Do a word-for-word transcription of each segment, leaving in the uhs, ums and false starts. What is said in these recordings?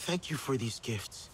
Thank you for these gifts.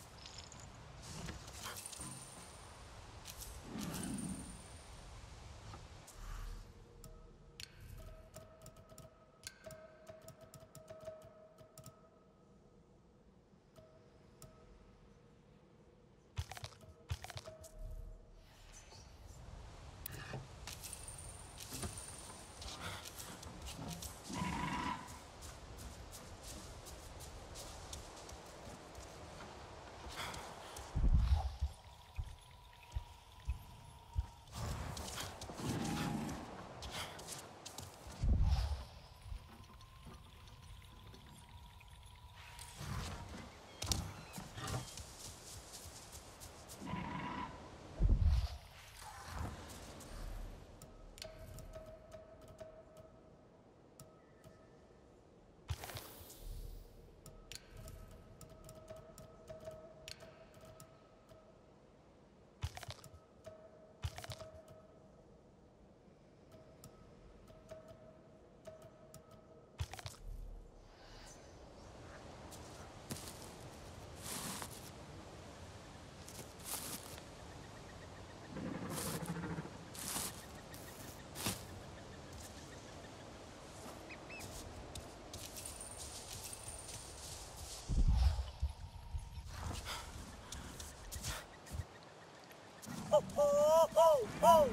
Oh, oh, oh, oh.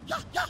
Yeah, yeah.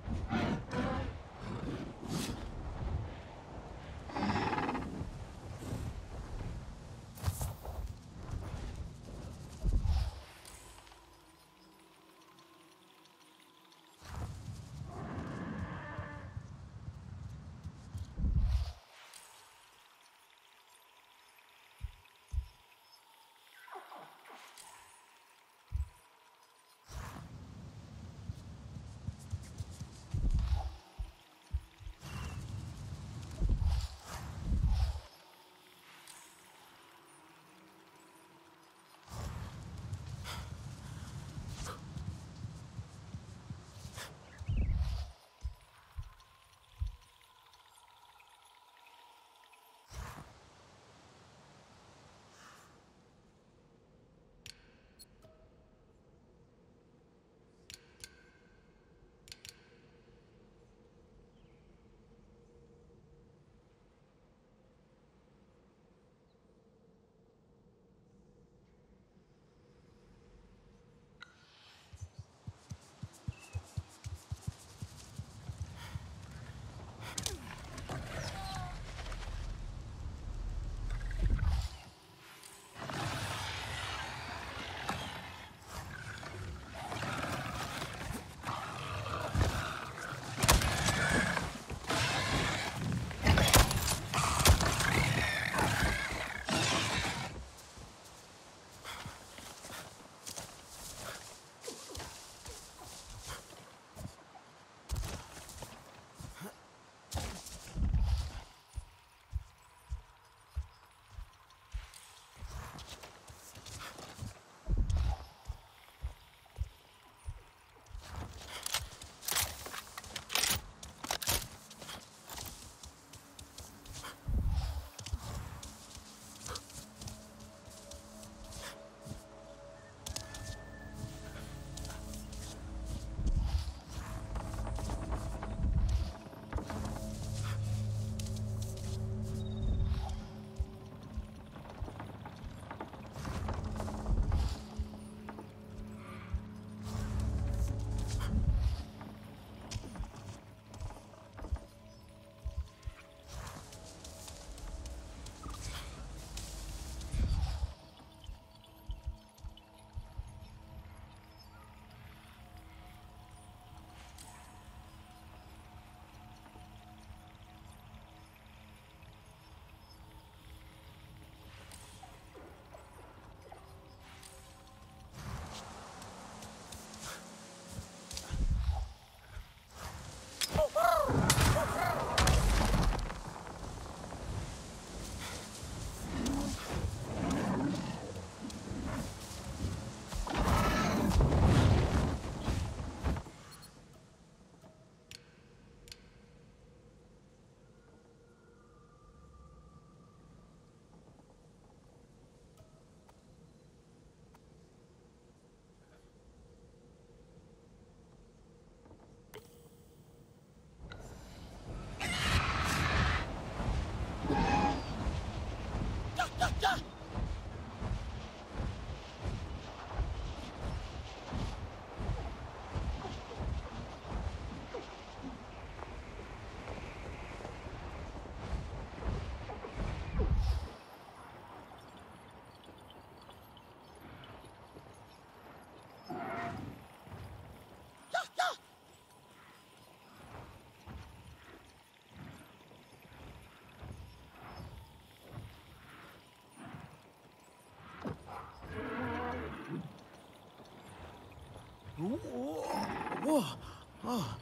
Whoa. Whoa. Oh.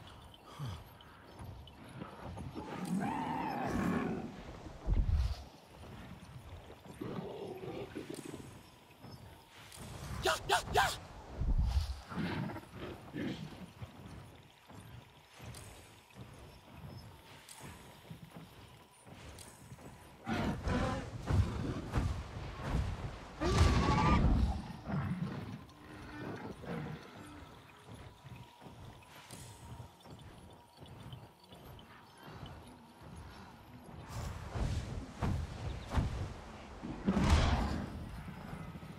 Yeah, yeah, yeah.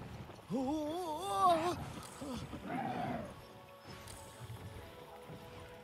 Oh.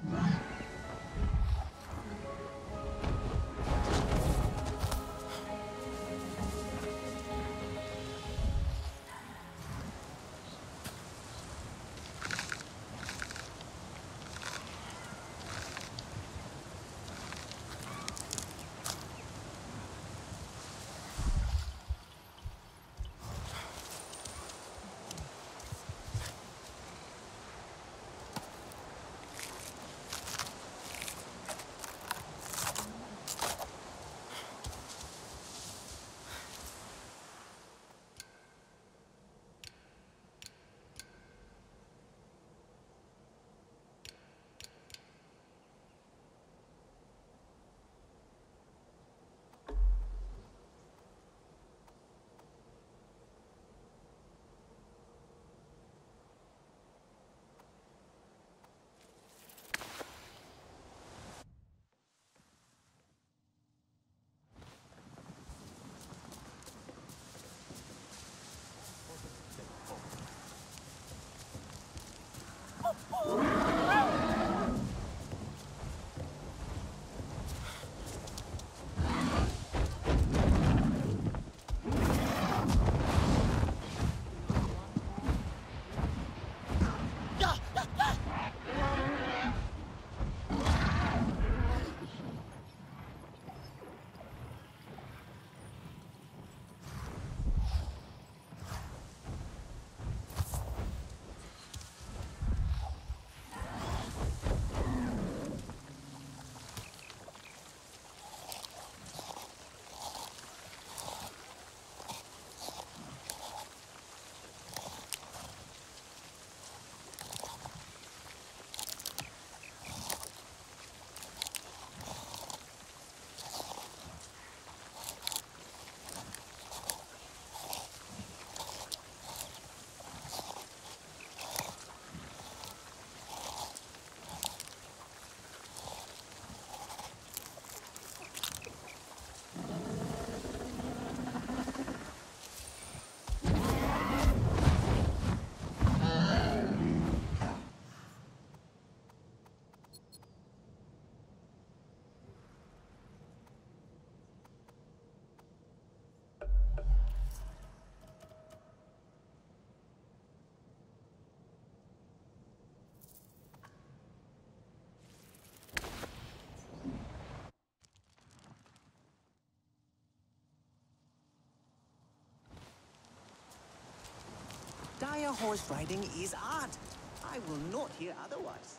Dire horse riding is art. I will not hear otherwise.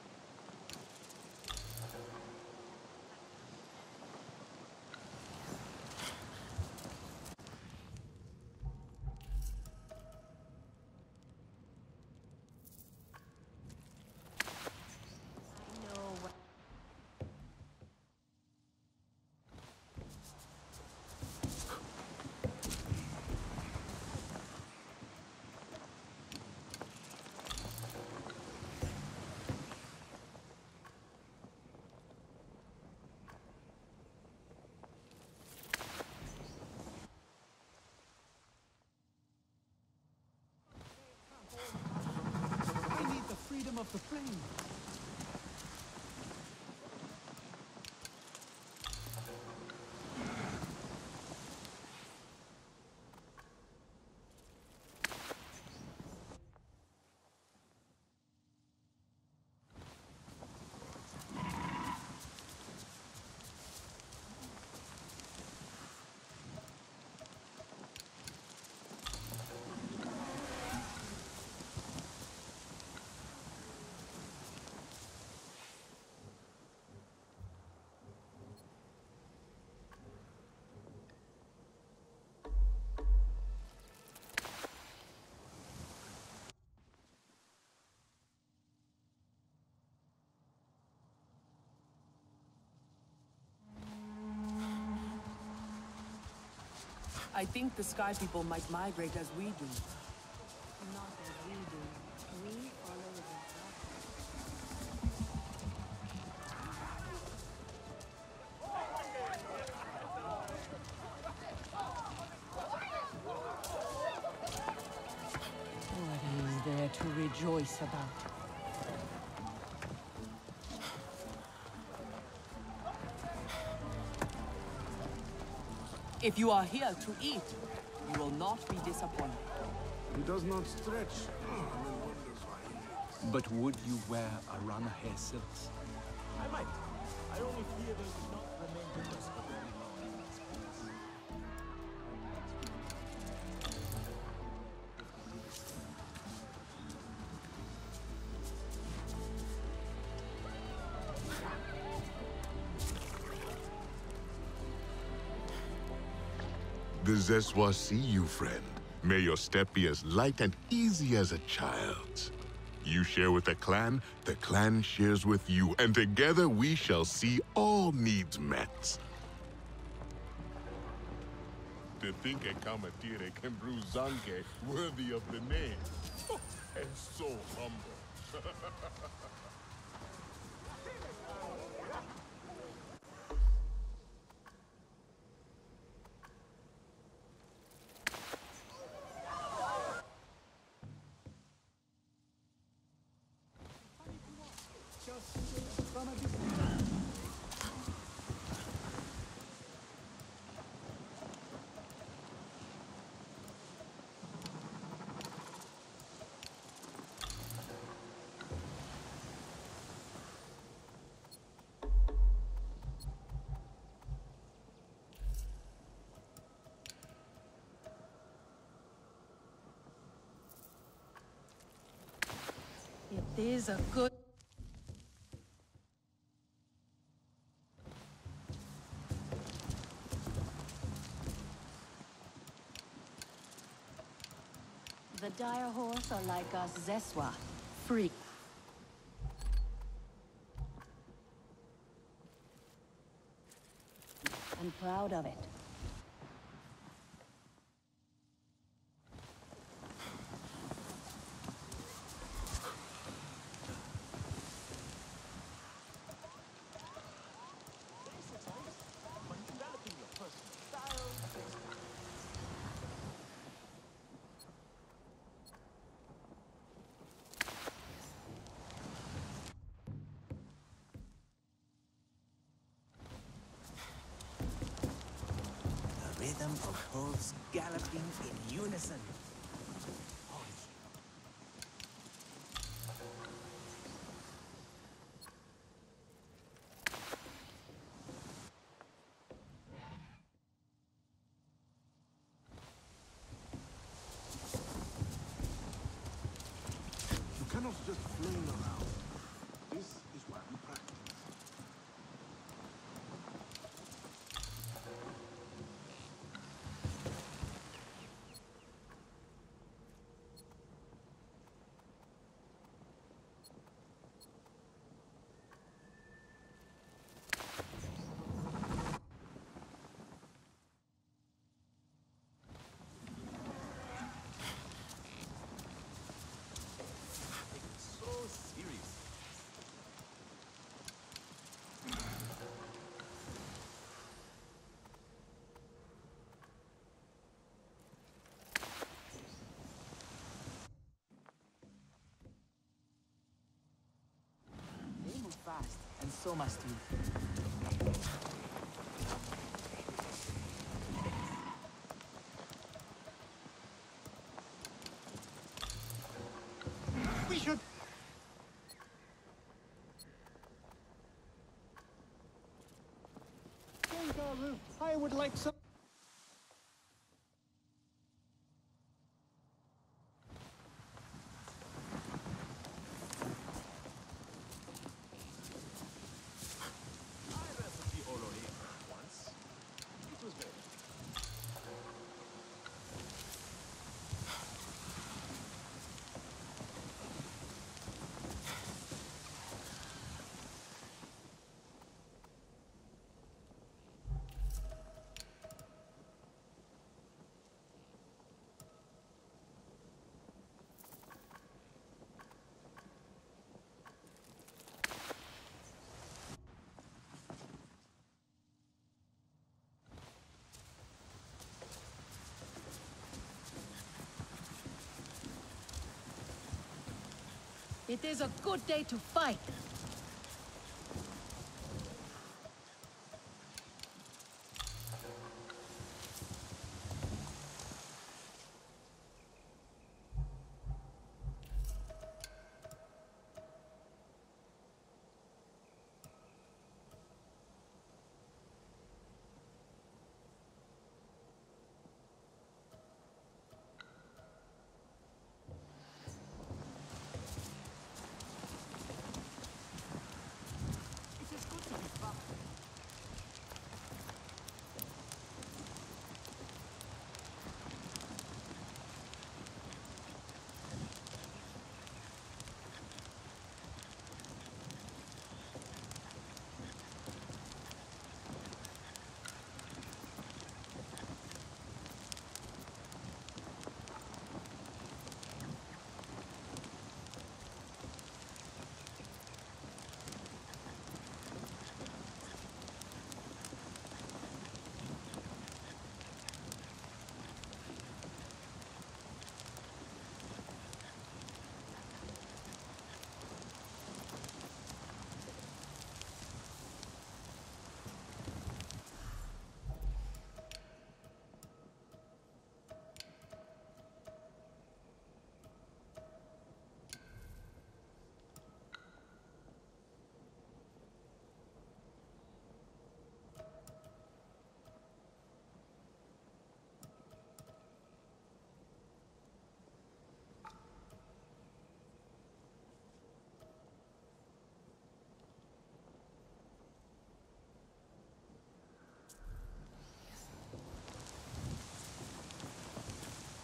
I need the freedom of the flame. I think the Sky People might migrate as we do. Not as we do. We follow the What is there to rejoice about? If you are here to eat, you will not be disappointed. He does not stretch. One wonders why he lives. But would you wear a runner hair silks? I might. I only fear they would not remain with us for very long in this place. The Zeswa see you, friend. May your step be as light and easy as a child's. You share with the clan, the clan shares with you, and together we shall see all needs met. To think a Kamatire can brew Zanke worthy of the name. And so humble. From a distance. It is a good... The dire horse are like us Zeswa, freak. And proud of it. When developing your personal style, The rhythm of hooves galloping in unison. You cannot just flail around. This is why we practice. so serious. They move fast, and so must you. We should. Gengaru, I would like some. I recipe Olori once. It was very It is a good day to fight.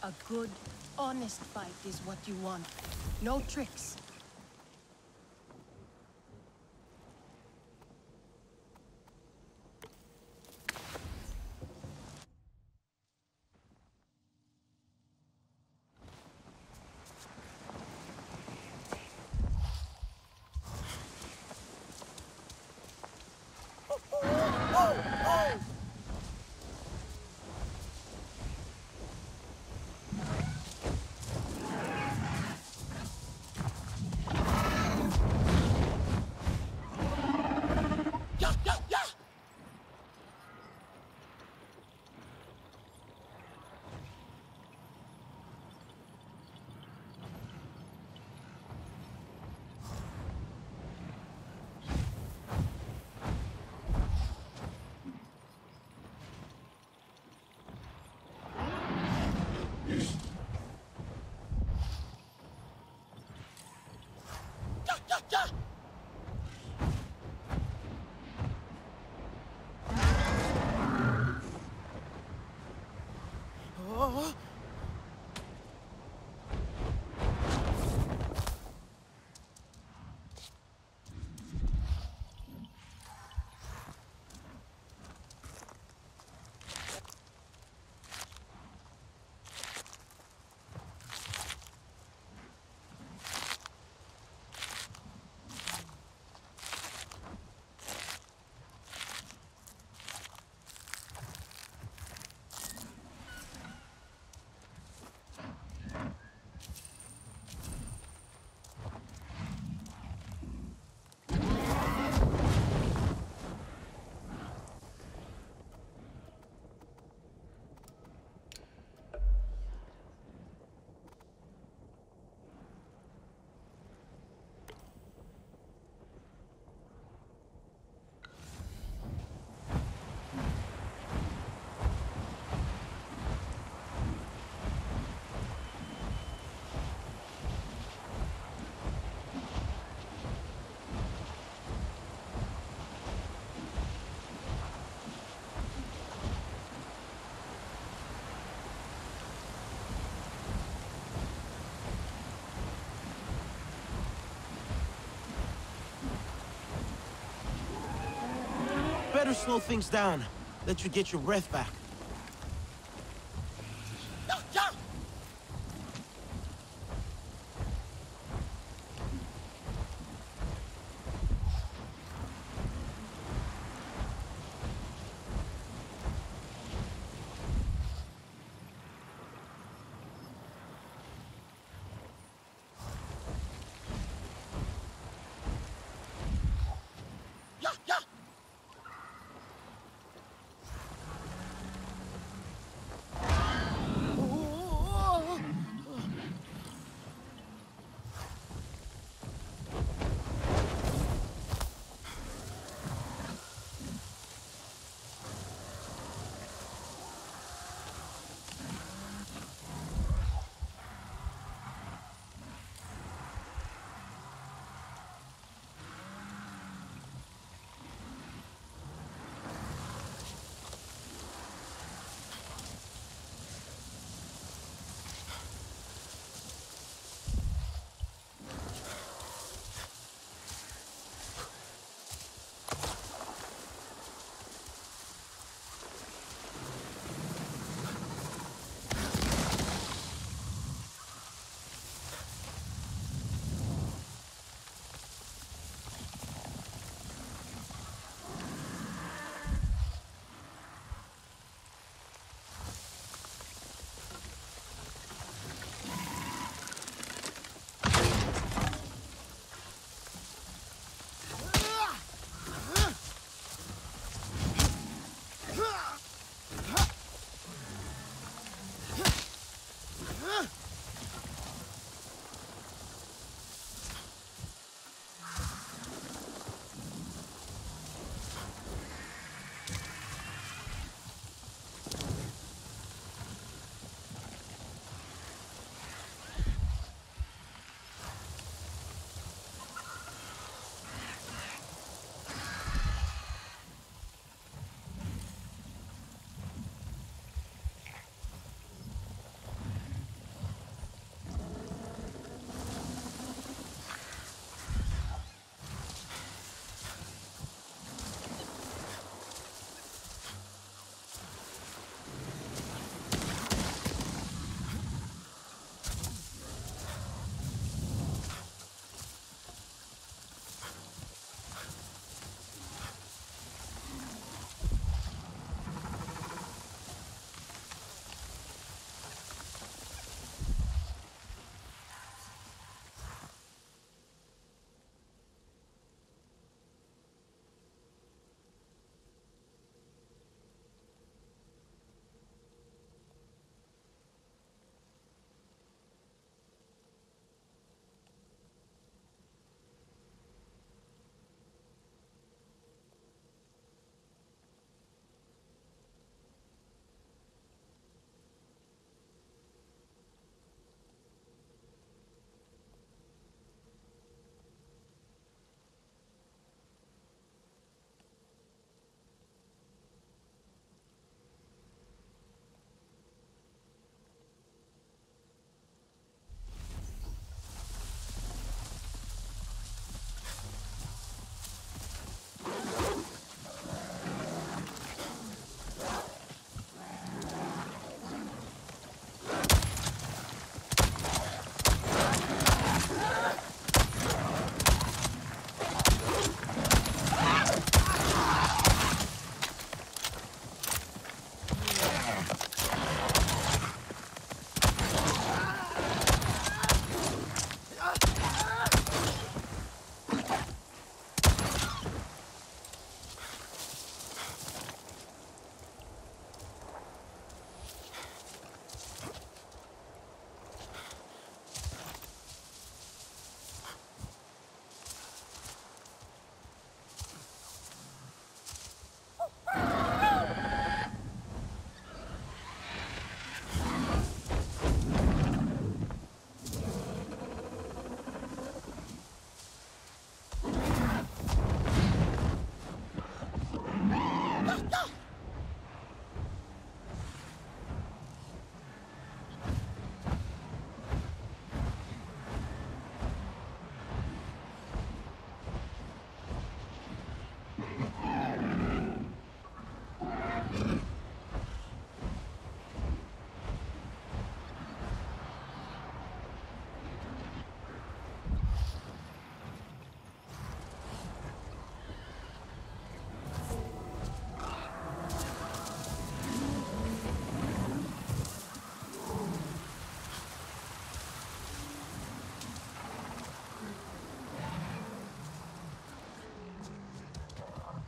A good, honest fight is what you want. No tricks. Better slow things down. Let you get your breath back.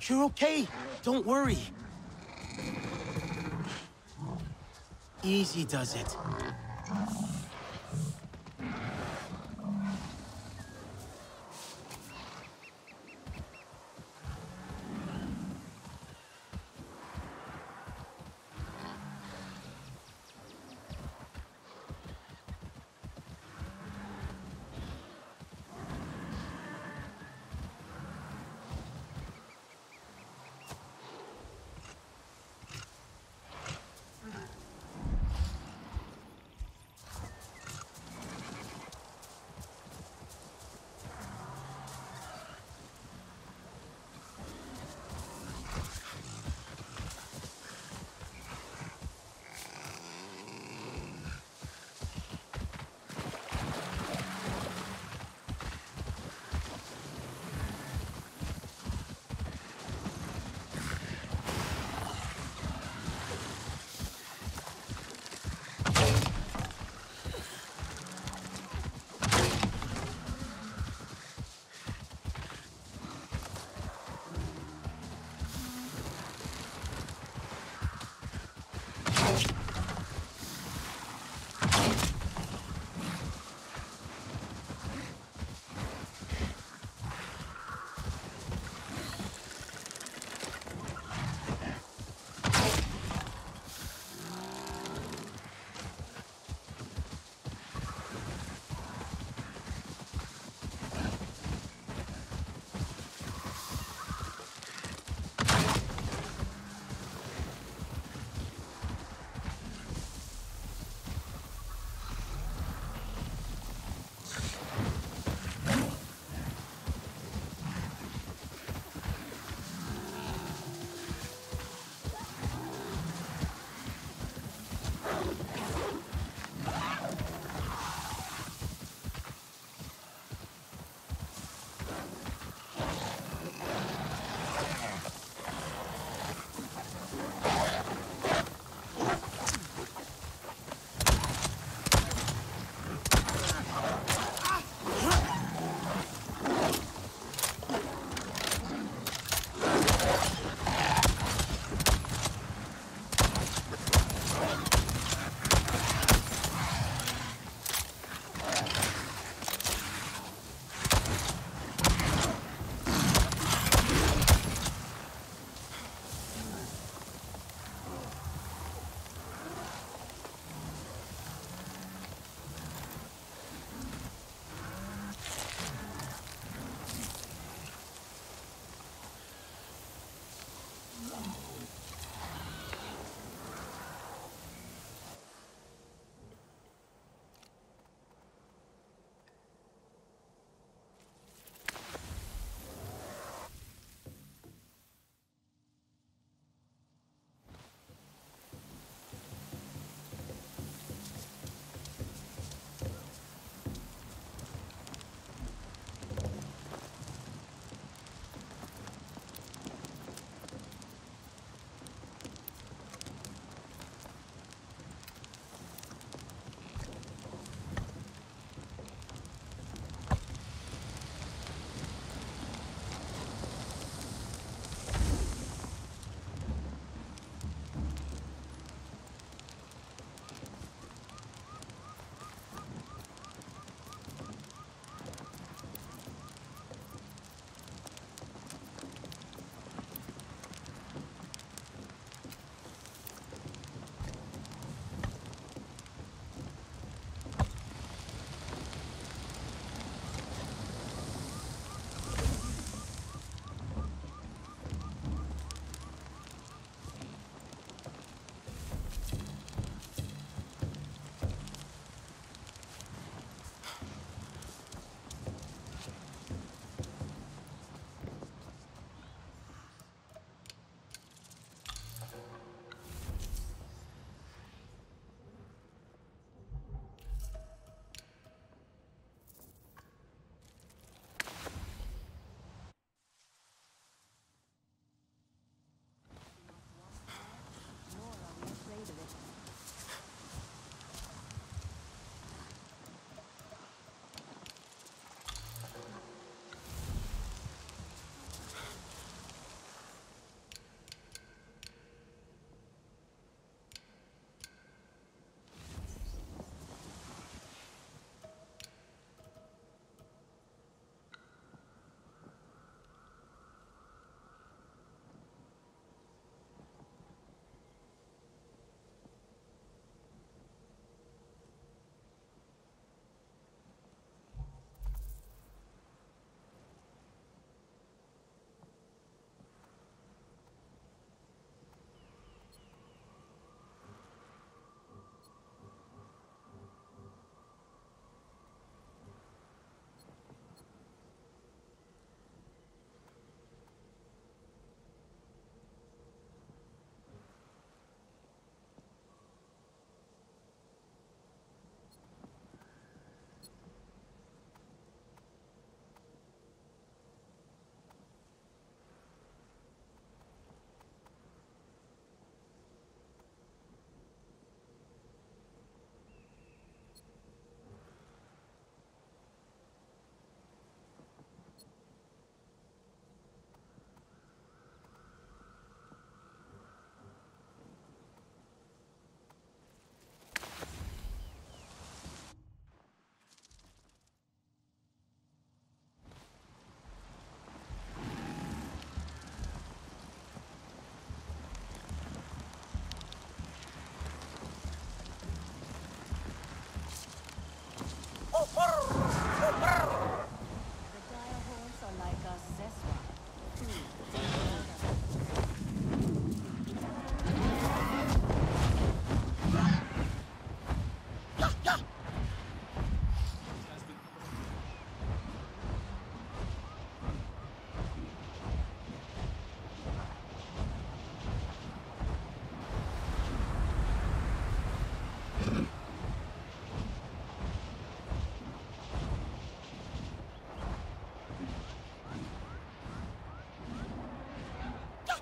You're okay. Don't worry. Easy does it.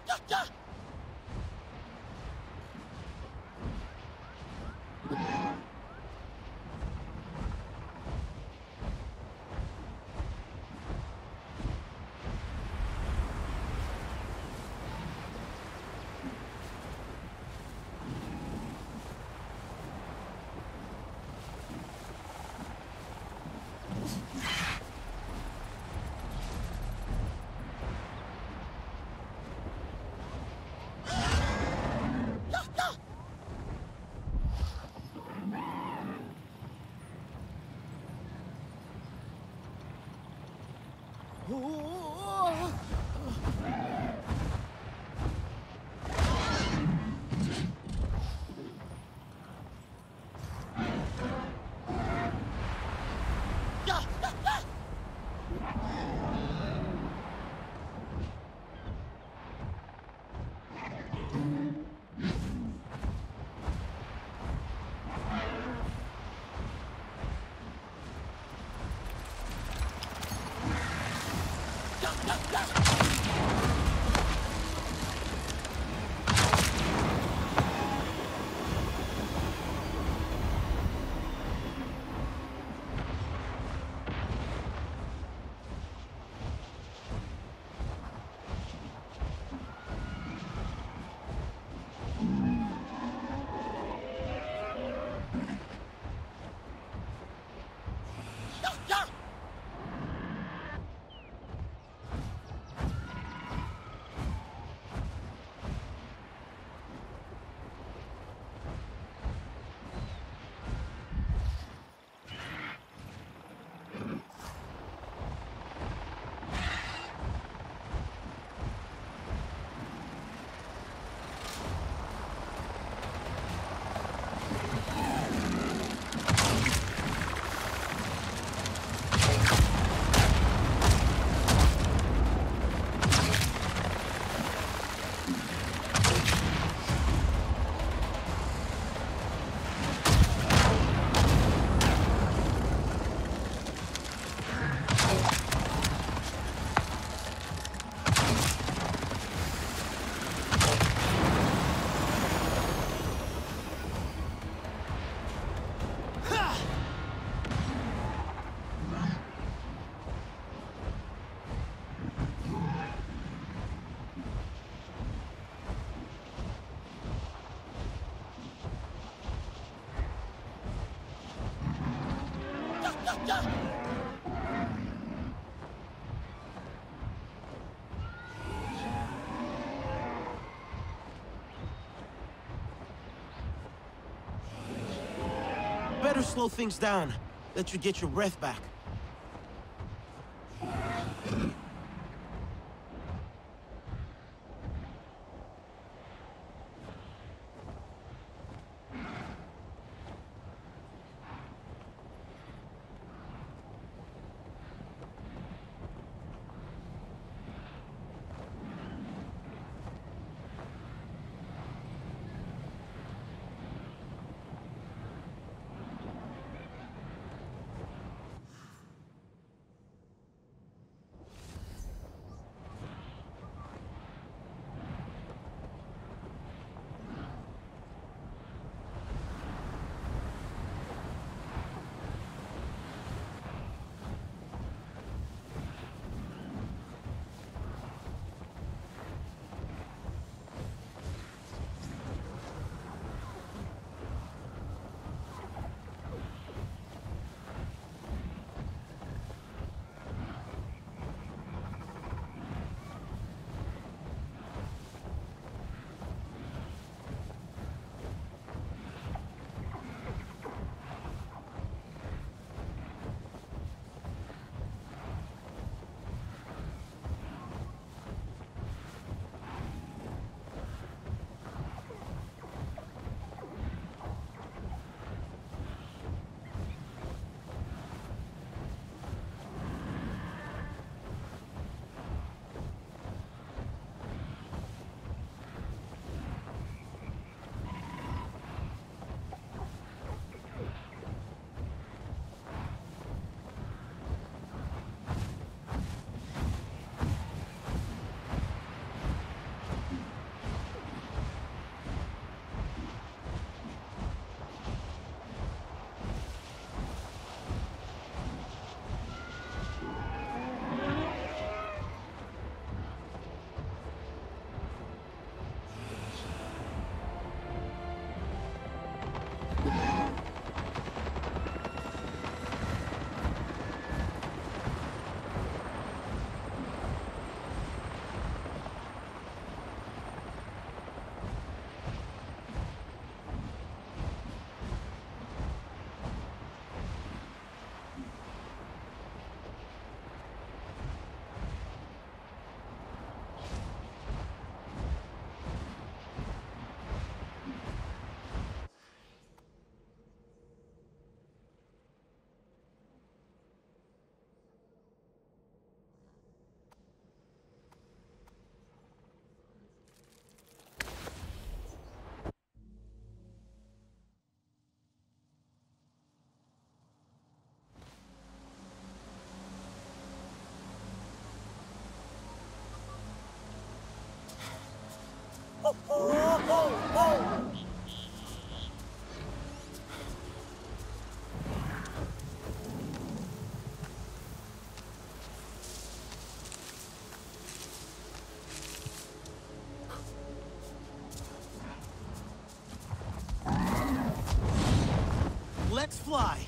Better slow things down. Let you get your breath back. Let's fly.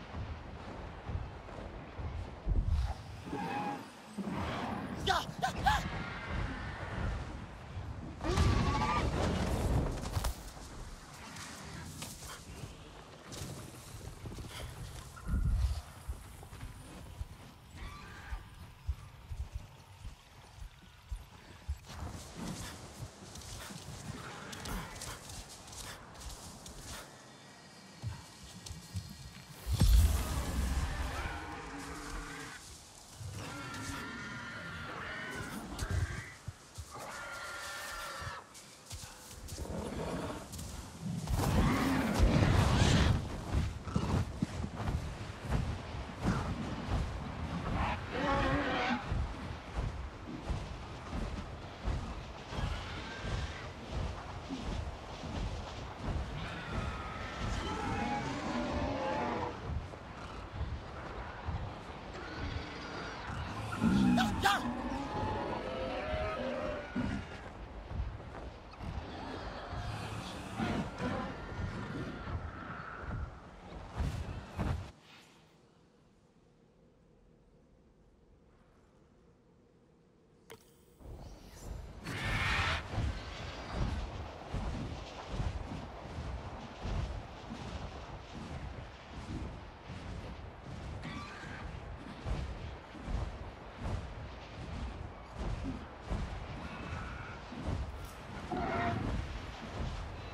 Yeah!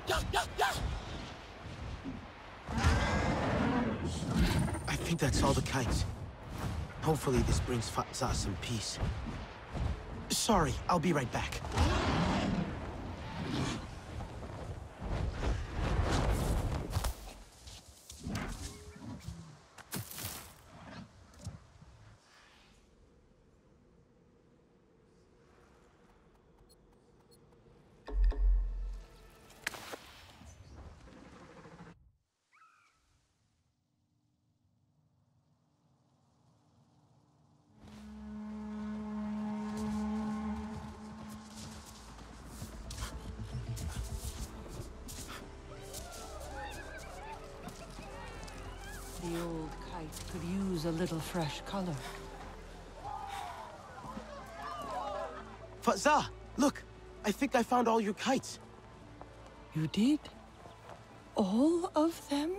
I think that's all the kites. Hopefully this brings Fatsa some peace. Sorry, I'll be right back. The old kite could use a little fresh color. Fatsa, look! I think I found all your kites. You did? All of them?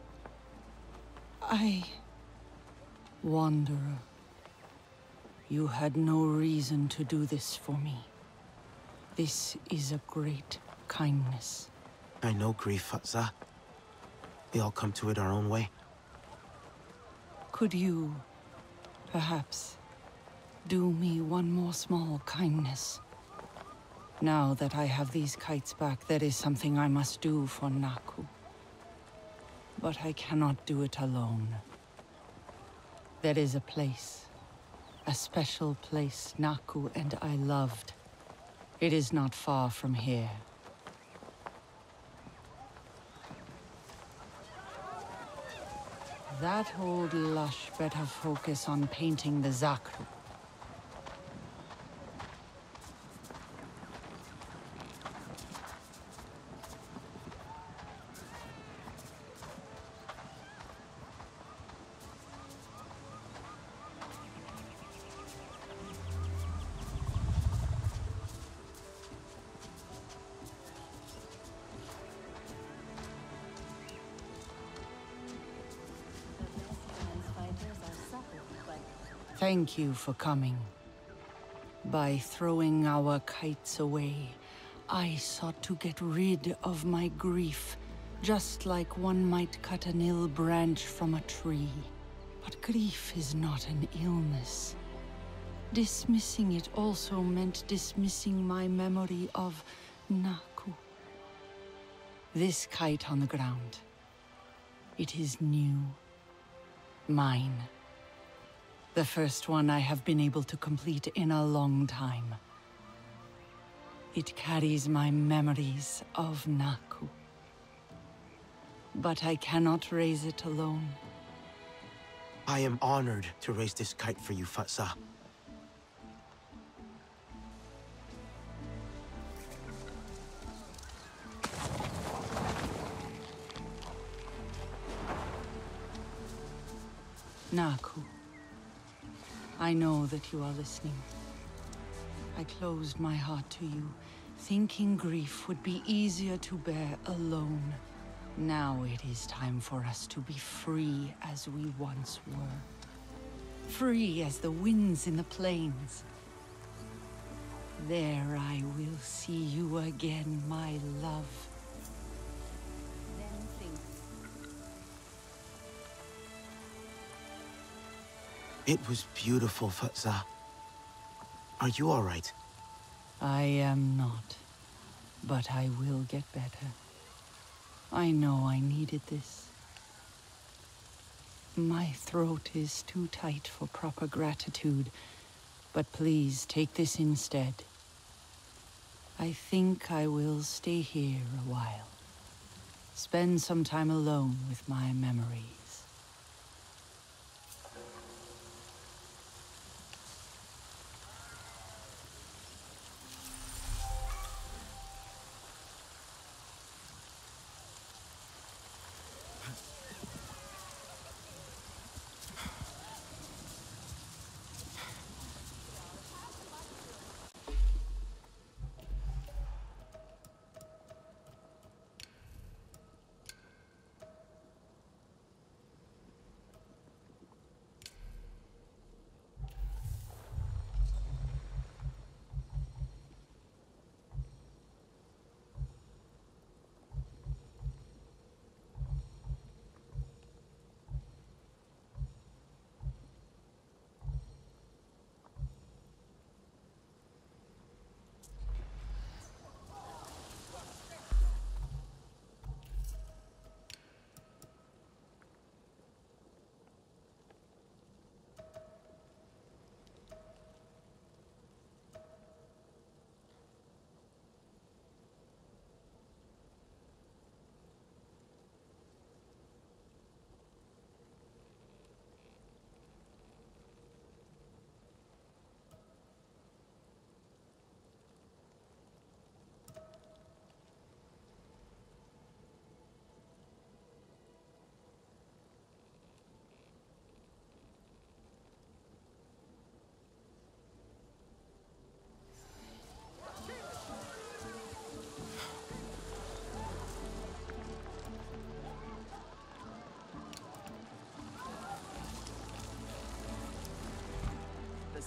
I... Wanderer. You had no reason to do this for me. This is a great kindness. I know grief, Fatsa. We all come to it our own way. Could you, perhaps, do me one more small kindness? Now that I have these kites back, there is something I must do for Naku. But I cannot do it alone. There is a place, a special place Naku and I loved. It is not far from here. That old lush better focus on painting the Zakru. Thank you for coming. By throwing our kites away, I sought to get rid of my grief, just like one might cut an ill branch from a tree. But grief is not an illness. Dismissing it also meant dismissing my memory of Naku. This kite on the ground. It is new. Mine. The first one I have been able to complete in a long time. It carries my memories of Naku. But I cannot raise it alone. I am honored to raise this kite for you, Fatsa. Naku. I know that you are listening. I closed my heart to you, thinking grief would be easier to bear alone. Now it is time for us to be free as we once were. Free as the winds in the plains. There I will see you again, my love. Then think. It was beautiful, Fatsa. Are you all right? I am not, but I will get better. I know I needed this. My throat is too tight for proper gratitude, but please take this instead. I think I will stay here a while. Spend some time alone with my memories.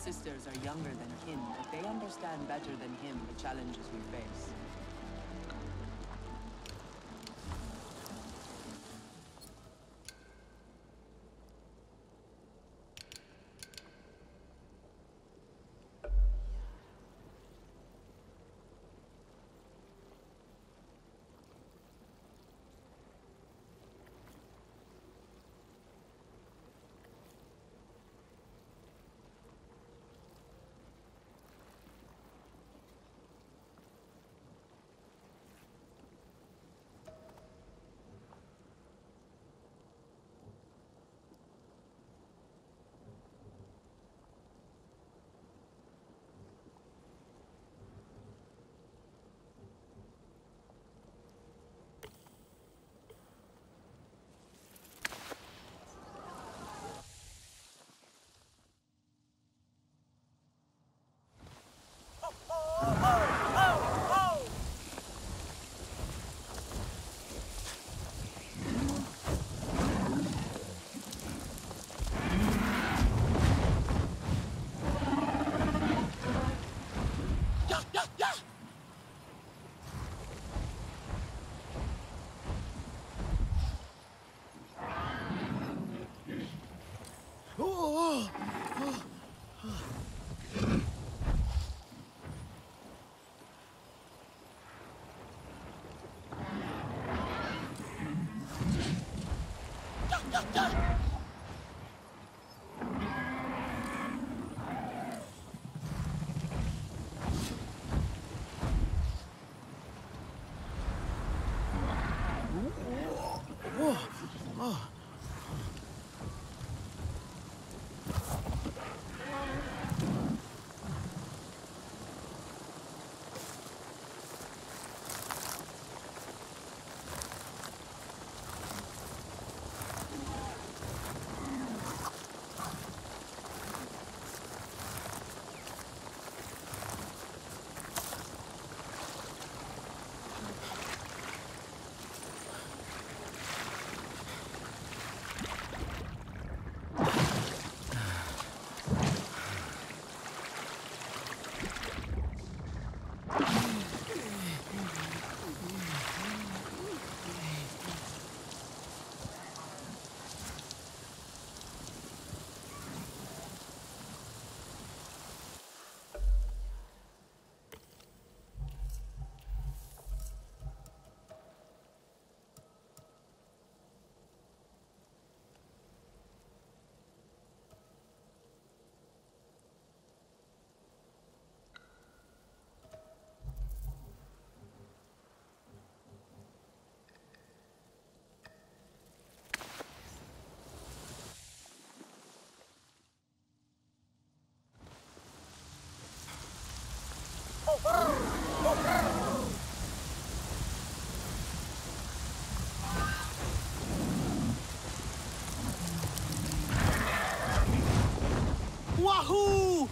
sisters are younger than kin, but they understand better than him the challenges we face. Wahoo!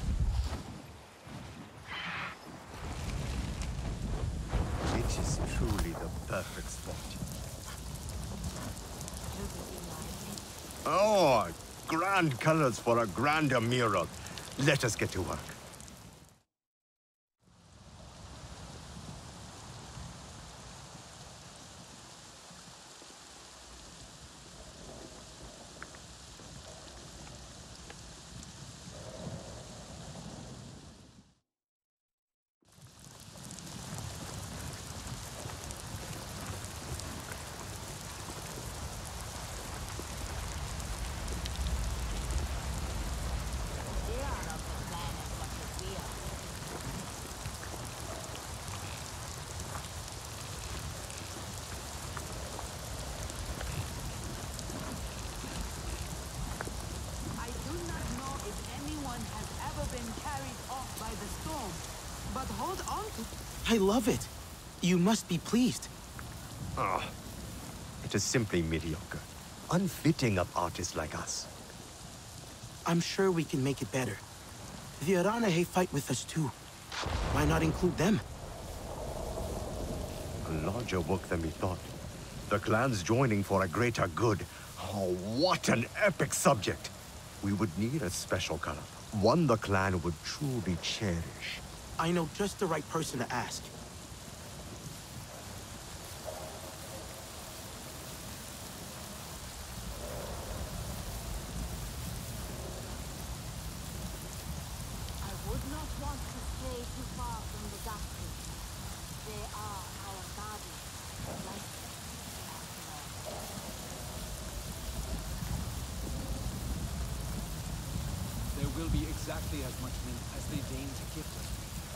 It is truly the perfect spot. Oh, grand colors for a grander mural. Let us get to work. I love it. You must be pleased. Ah, it is simply mediocre. Unfitting of artists like us. I'm sure we can make it better. The Aranahe fight with us too. Why not include them? A larger work than we thought. The clans joining for a greater good. Oh, what an epic subject! We would need a special color. One the clan would truly cherish. I know just the right person to ask. I would not want to stray too far from the Zafru. They are our guardians, like after all. There will be exactly as much meat as they deign to gift us.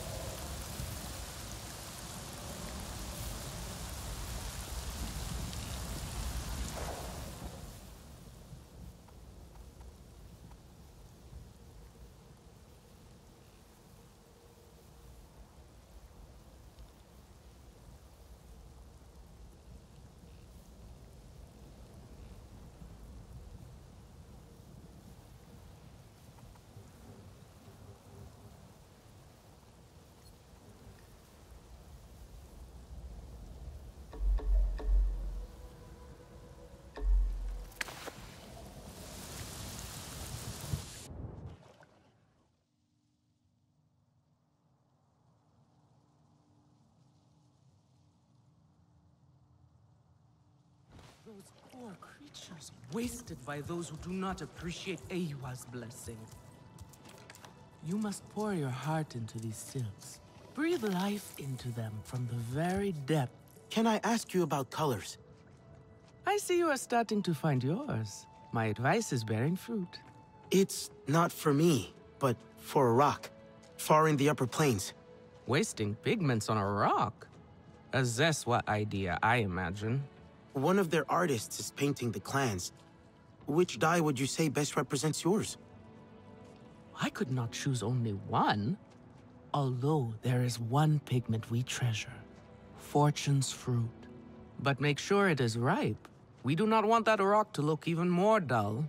Those poor creatures wasted by those who do not appreciate Eywa's blessing. You must pour your heart into these silks. Breathe life into them from the very depth. Can I ask you about colors? I see you are starting to find yours. My advice is bearing fruit. It's not for me, but for a rock. Far in the upper plains. Wasting pigments on a rock? A Zeswa idea, I imagine. One of their artists is painting the clans. Which dye would you say best represents yours? I could not choose only one. Although there is one pigment we treasure. Fortune's fruit. But make sure it is ripe. We do not want that rock to look even more dull.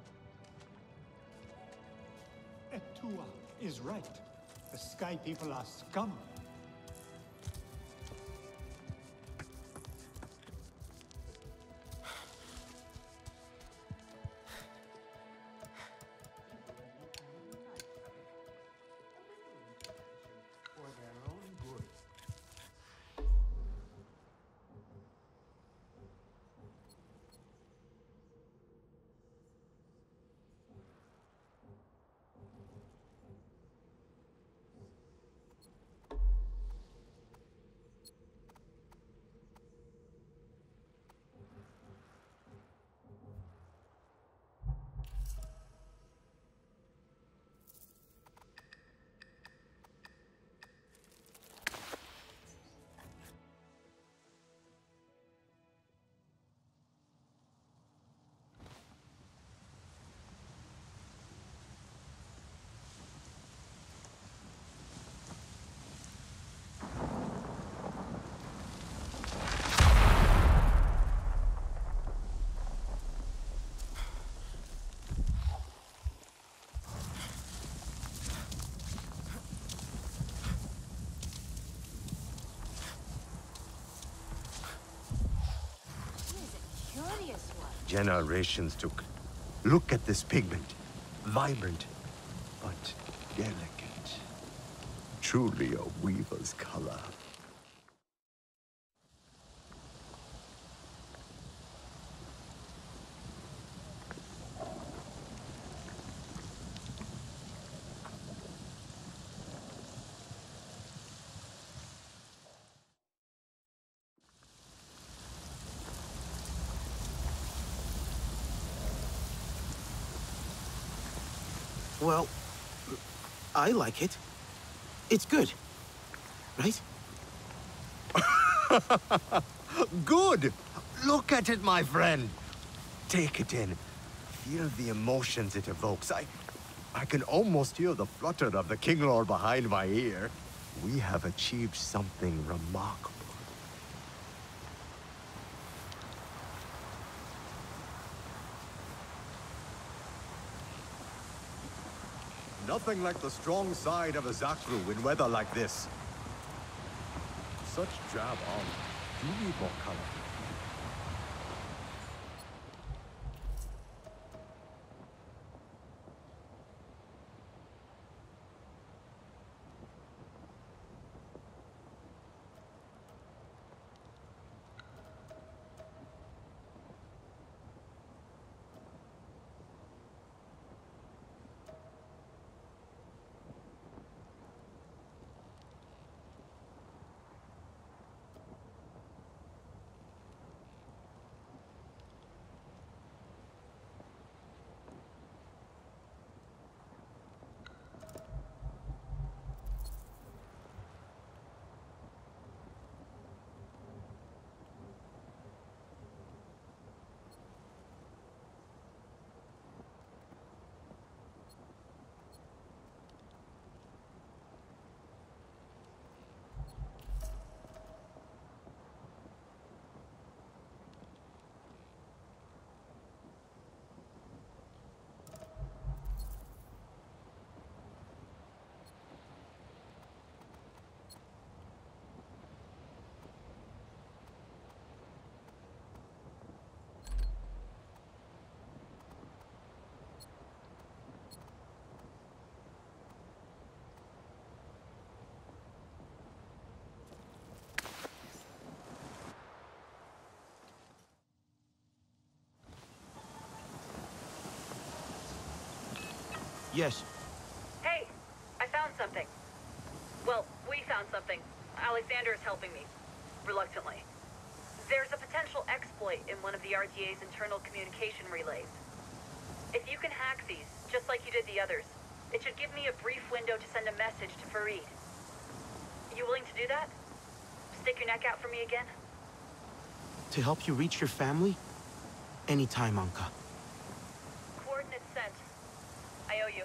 Etua is right. The Sky People are scum. Generations took. Look at this pigment. Vibrant, but delicate. Truly a weaver's color. Well, I like it. It's good, right? Good! Look at it, my friend. Take it in. Feel the emotions it evokes. I... I can almost hear the flutter of the King Lord behind my ear. We have achieved something remarkable. Nothing like the strong side of a Zakru in weather like this. Such drab armor. You need more color. Yes. Hey, I found something. Well, we found something. Alexander is helping me. Reluctantly. There's a potential exploit in one of the R D A's internal communication relays. If you can hack these, just like you did the others, it should give me a brief window to send a message to Farid. You willing to do that? Stick your neck out for me again? To help you reach your family? Anytime, Anka. Coordinates sent. I owe you.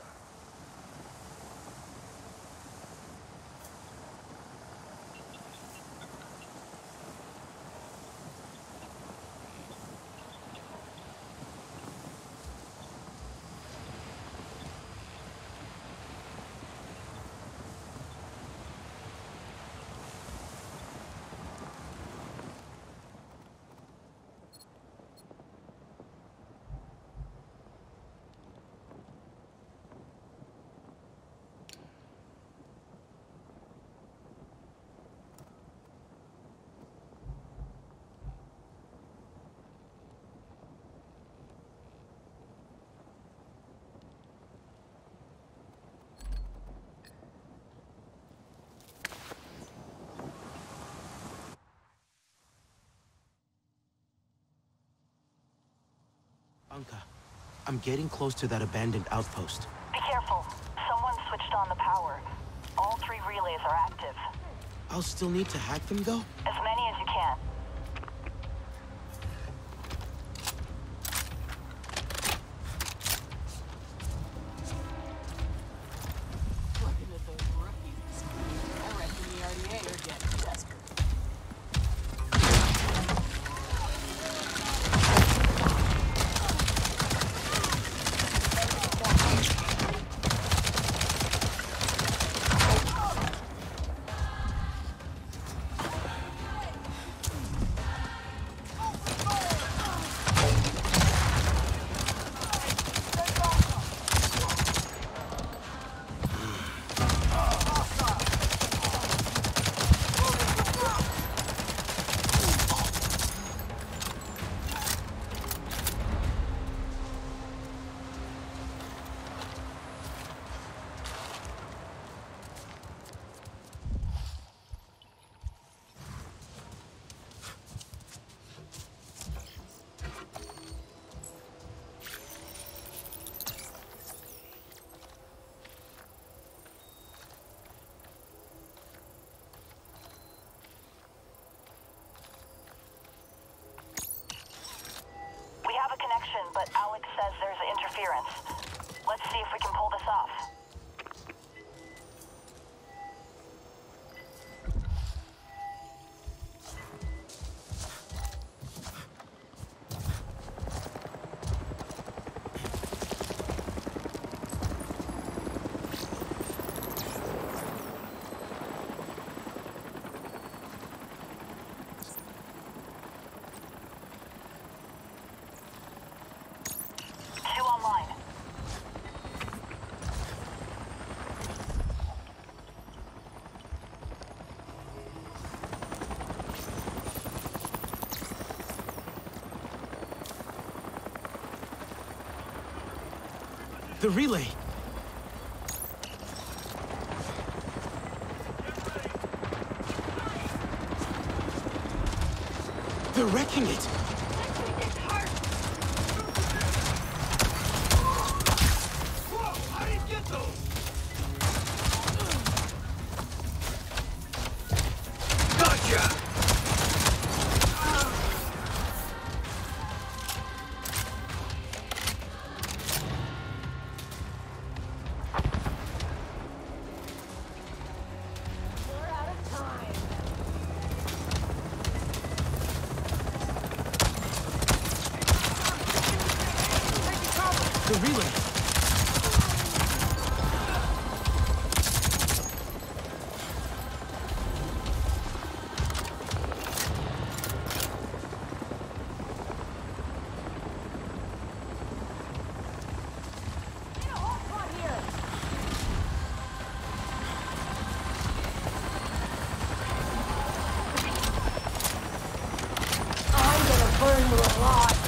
Anka, I'm getting close to that abandoned outpost. Be careful. Someone switched on the power. All three relays are active. I'll still need to hack them, though? As many as you can. Looking at those rookies. I reckon the R D A are getting desperate. But Alex says there's interference. Let's see if we can pull this off. The relay! They're wrecking it! Whoa! I didn't get those! Gotcha! The relay! I'm gonna burn you alive!